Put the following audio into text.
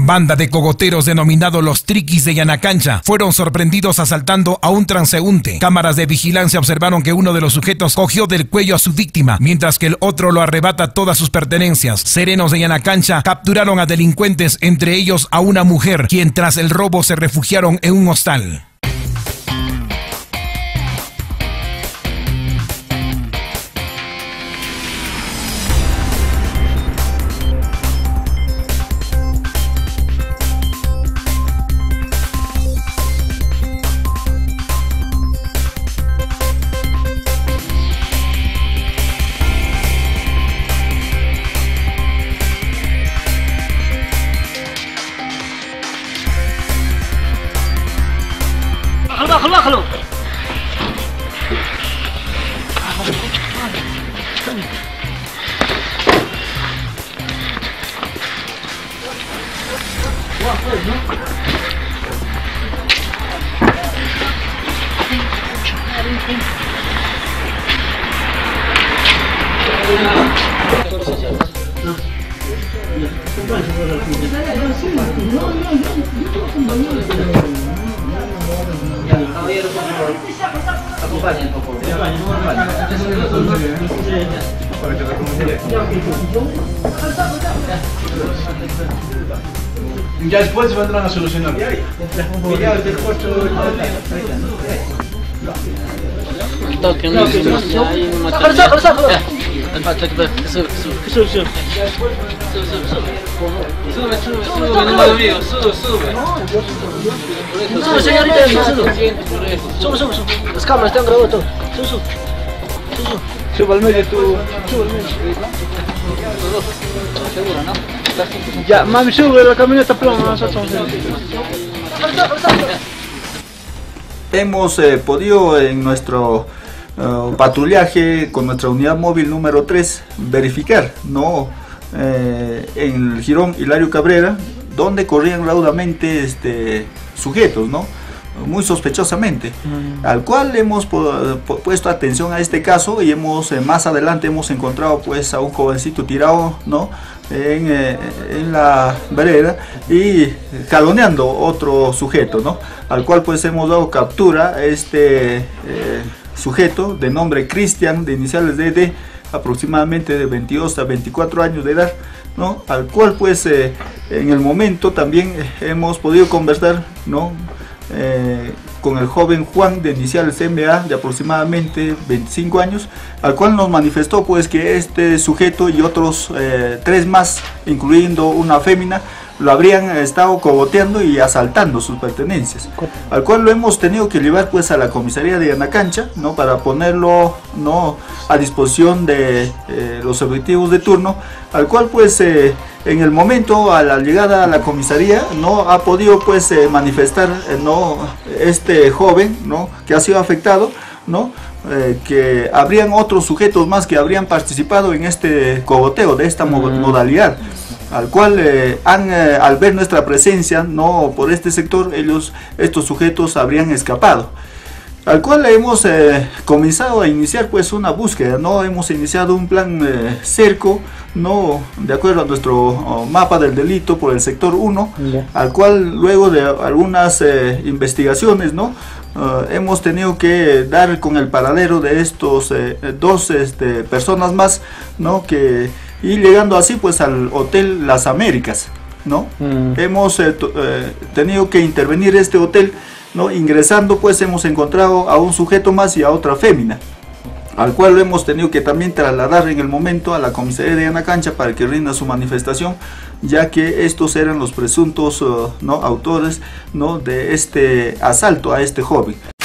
Banda de cogoteros denominados los Triquis de Yanacancha fueron sorprendidos asaltando a un transeúnte. Cámaras de vigilancia observaron que uno de los sujetos cogió del cuello a su víctima, mientras que el otro lo arrebata todas sus pertenencias. Serenos de Yanacancha capturaron a delincuentes, entre ellos a una mujer, quien tras el robo se refugiaron en un hostal. Bájalo. Caballero, por favor, acompañen, por favor. Para que ya después vendrán a solucionar. Toque, no, sube. Sube, señorita, sube. Las cámaras están grabando todo. Sube al medio tú. Seguro, ¿no? Ya, mami, sube la camioneta plana, nosotros. Hemos podido en nuestro patrullaje con nuestra unidad móvil número 3 verificar, ¿no? En el jirón Hilario Cabrera, donde corrían raudamente sujetos, ¿no? Muy sospechosamente, al cual hemos puesto atención a este caso y más adelante hemos encontrado pues a un jovencito tirado, ¿no? en la vereda y jaloneando otro sujeto, ¿no? Al cual pues hemos dado captura a este sujeto de nombre Cristian, de iniciales de aproximadamente de 22 a 24 años de edad, ¿no? Al cual pues en el momento también hemos podido conversar, ¿no? Con el joven Juan, de iniciales MA, de aproximadamente 25 años, al cual nos manifestó pues que este sujeto y otros 3 más, incluyendo una fémina, lo habrían estado cogoteando y asaltando sus pertenencias, al cual lo hemos tenido que llevar pues a la comisaría de Yanacancha, ¿no? Para ponerlo, ¿no? A disposición de los efectivos de turno, al cual pues en el momento a la llegada a la comisaría no ha podido pues manifestar no este joven, ¿no? Que ha sido afectado, ¿no? Que habrían otros sujetos más que habrían participado en este cogoteo de esta modalidad, al cual al ver nuestra presencia, no por este sector, estos sujetos habrían escapado, al cual hemos comenzado a iniciar pues una búsqueda, no hemos iniciado un plan cerco, no de acuerdo a nuestro mapa del delito por el sector 1, al cual luego de algunas investigaciones, no hemos tenido que dar con el paradero de estos 2 personas más, no y llegando así pues al Hotel Las Américas, ¿no? Hemos tenido que intervenir este hotel, ¿no? Ingresando pues hemos encontrado a un sujeto más y a otra fémina, al cual lo hemos tenido que también trasladar en el momento a la comisaría de Yanacancha para que rinda su manifestación, ya que estos eran los presuntos ¿no? autores, ¿no? de este asalto a este joven.